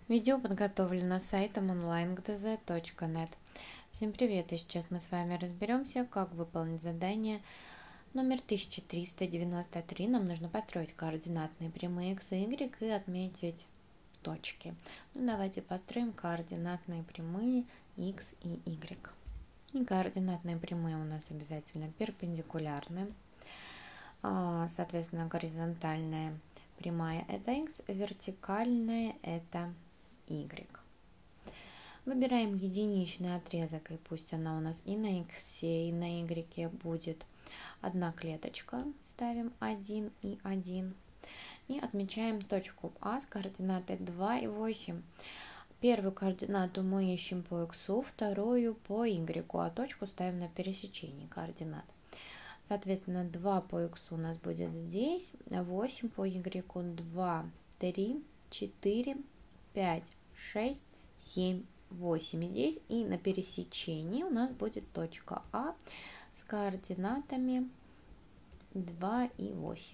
Видео подготовлено сайтом onlinegdz.net. Всем привет! И сейчас мы с вами разберемся, как выполнить задание номер 1393. Нам нужно построить координатные прямые x и y и отметить точки. Давайте построим координатные прямые x и y. И координатные прямые у нас обязательно перпендикулярны. Соответственно, горизонтальная прямая это x, вертикальная это y. Выбираем единичный отрезок, и пусть она у нас и на x, и на y будет одна клеточка. Ставим 1 и 1. И отмечаем точку А с координатой 2 и 8. Первую координату мы ищем по x, вторую по y, а точку ставим на пересечении координат. Соответственно, 2 по x у нас будет здесь, 8 по y, 2, 3, 4, 5, 6, 7, 8 здесь. И на пересечении у нас будет точка А с координатами 2 и 8.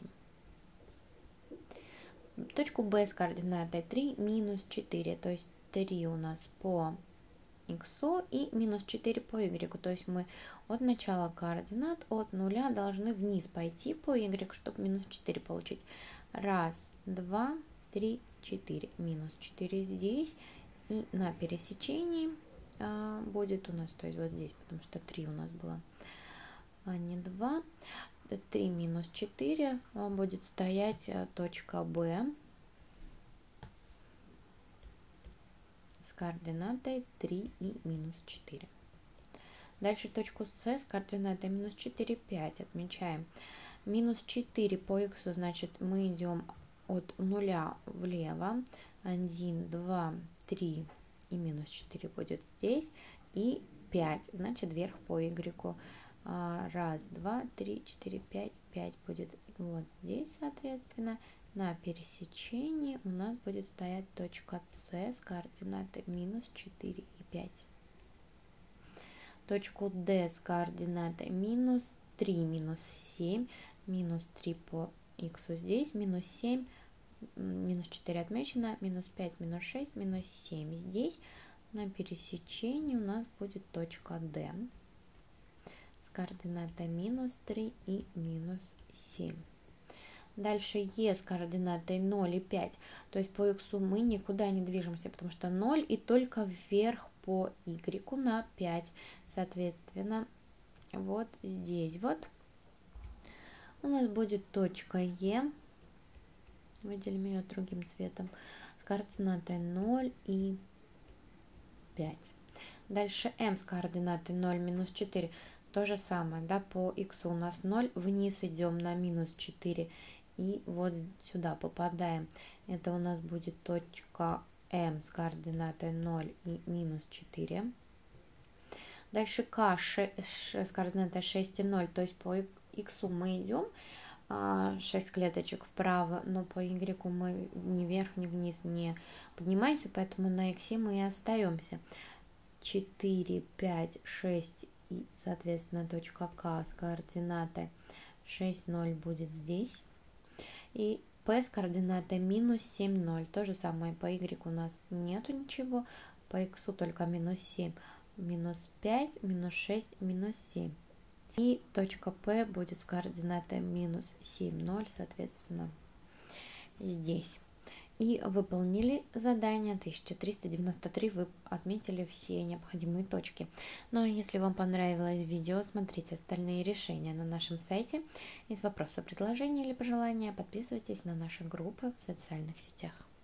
Точку Б с координатой 3, минус 4, то есть 3 у нас по x и минус 4 по y. То есть мы от начала координат, от нуля должны вниз пойти по y, чтобы минус 4 получить. Раз, два, три, 4. Минус 4 здесь. И на пересечении будет у нас, то есть вот здесь, потому что 3 у нас было, а не 2. 3 минус 4 будет стоять точка Б с координатой 3 и минус 4. Дальше точку С с координатой минус 4, 5 отмечаем. Минус 4 по x, значит мы идем от нуля влево. 1, 2, 3 и минус 4 будет здесь. И 5, значит вверх по y. Раз, два, три, 4, 5, 5 будет вот здесь, соответственно. На пересечении у нас будет стоять точка С с координатой минус 4 и 5. Точку D с координатой минус 3, минус 7, минус 3 по x здесь, минус 7, минус 4 отмечено, минус 5, минус 6, минус 7 здесь. На пересечении у нас будет точка D с координатой минус 3 и минус 7. Дальше Е с координатой 0 и 5, то есть по x мы никуда не движемся, потому что 0 и только вверх по y на 5. Соответственно, вот здесь вот у нас будет точка Е, выделим ее другим цветом, с координатой 0 и 5. Дальше М с координатой 0, минус 4, то же самое, да, по x у нас 0, вниз идем на минус 4 и вот сюда попадаем. Это у нас будет точка М с координатой 0 и минус 4. Дальше К с координатой 6 и 0, то есть по x мы идем 6 клеточек вправо, но по y мы ни вверх, ни вниз не поднимаемся, поэтому на x мы и остаемся. 4, 5, 6 и, соответственно, точка К с координатой 6, 0 будет здесь. И P с координатой минус 7, 0. То же самое по y у нас нету ничего, по x только минус 7. Минус 5, минус 6, минус 7. И точка P будет с координатой минус 7, 0, соответственно, здесь. И выполнили задание 1393, вы отметили все необходимые точки. Ну а если вам понравилось видео, смотрите остальные решения на нашем сайте. Есть вопросы, предложения или пожелания, подписывайтесь на наши группы в социальных сетях.